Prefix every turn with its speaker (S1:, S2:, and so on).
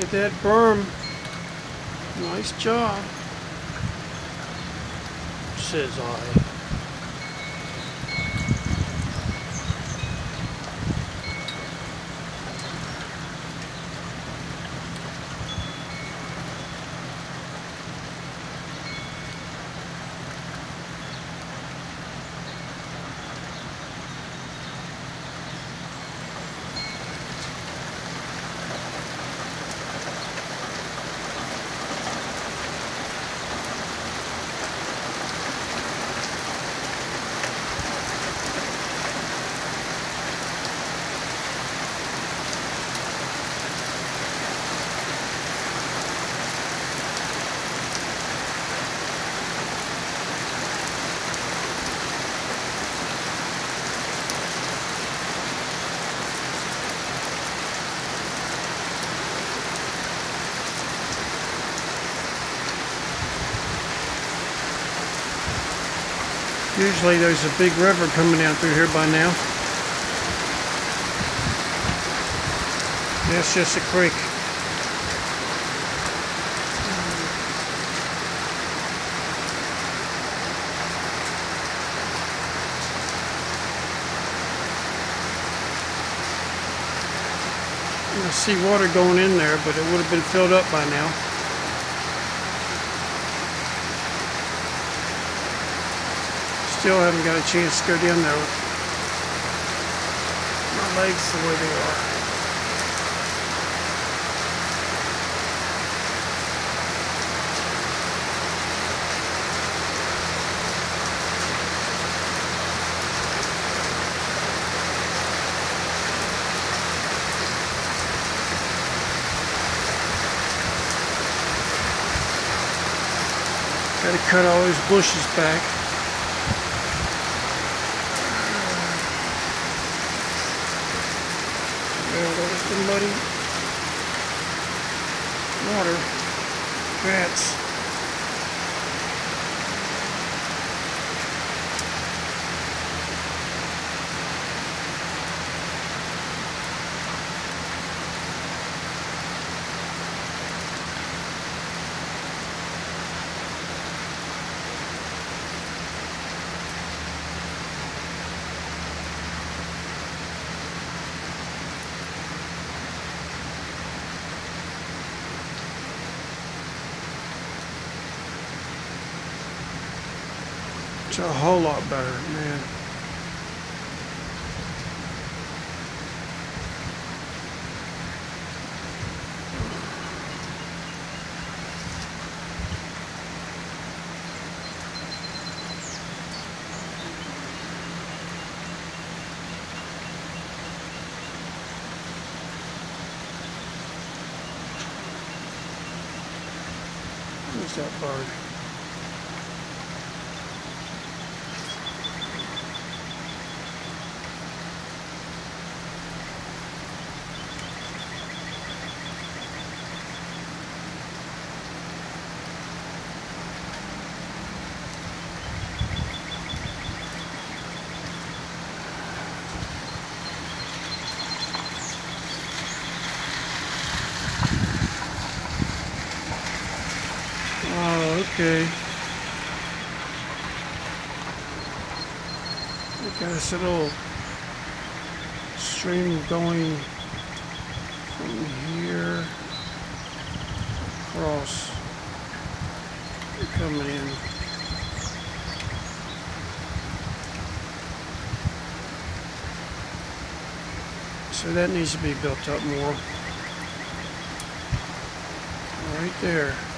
S1: at that berm. Nice job, says I. Usually there's a big river coming down through here by now. That's just a creek. I see water going in there, but it would have been filled up by now. Still haven't got a chance to go down there with my legs the way they are. Got to cut all those bushes back. There's the muddy water. Rats. It's a whole lot better, man. Where's that bird? Oh, okay. Look at this little stream going from here across, coming in. So that needs to be built up more. Right there.